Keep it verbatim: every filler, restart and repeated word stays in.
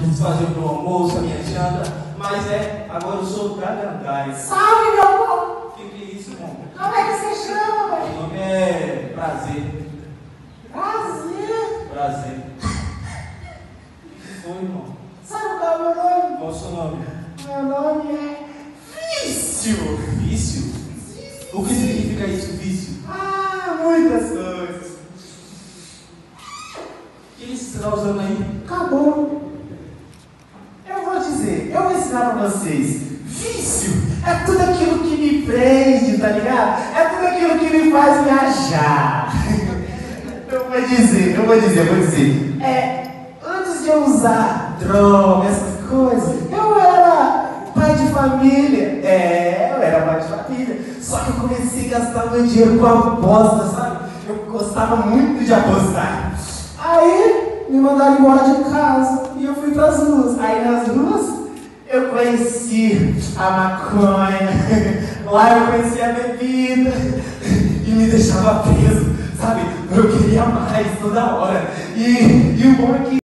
preciso fazer o meu almoço, a minha janta, mas é, agora eu sou Dragandai. Salve, meu irmão! O que, que é isso, irmão? Como é que você chama, Meu velho? nome é Prazer. Prazer! Prazer. O que foi, irmão? Sabe qual é o meu nome? Qual é o seu nome? Meu nome é Vício! Vício? O que significa isso, vício? Ah, muitas coisas. O que você está usando aí? Acabou. Eu vou dizer, eu vou ensinar pra vocês. Vício é tudo aquilo que me prende, tá ligado? É tudo aquilo que me faz viajar. Eu vou dizer, eu vou dizer, eu vou dizer. É, antes de eu usar droga, essas coisas, eu era pai de família. É, eu era pai de família. Só que eu comecei a gastar meu dinheiro com aposta, sabe? Eu gostava muito de apostar. Aí me mandaram embora de casa e eu fui pras ruas. Aí nas ruas eu conheci a maconha, lá eu conheci a bebida e me deixava preso, sabe? Eu queria mais toda hora. E, e o bom é que